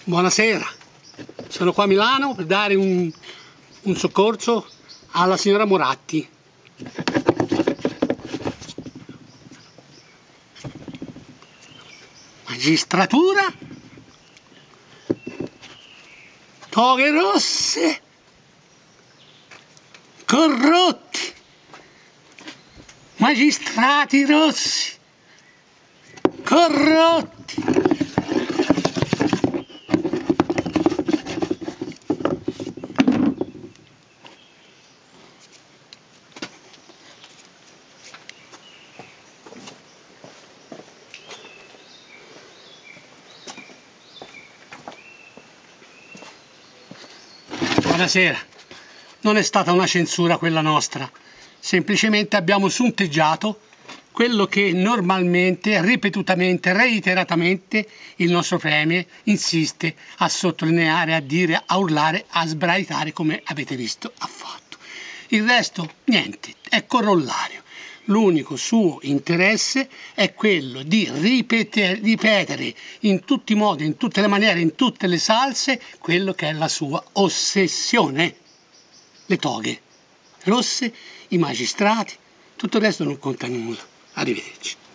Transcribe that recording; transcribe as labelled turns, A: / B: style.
A: Buonasera, sono qua a Milano per dare un soccorso alla signora Moratti. Magistratura, toghe rosse, corrotti, magistrati rossi, corrotti. Buonasera, non è stata una censura quella nostra, semplicemente abbiamo sunteggiato quello che normalmente, ripetutamente, reiteratamente il nostro premier insiste a sottolineare, a dire, a urlare, a sbraitare come avete visto ha fatto. Il resto, niente, è corollario. L'unico suo interesse è quello di ripetere in tutti i modi, in tutte le maniere, in tutte le salse, quello che è la sua ossessione. Le toghe rosse, i magistrati, tutto il resto non conta nulla. Arrivederci.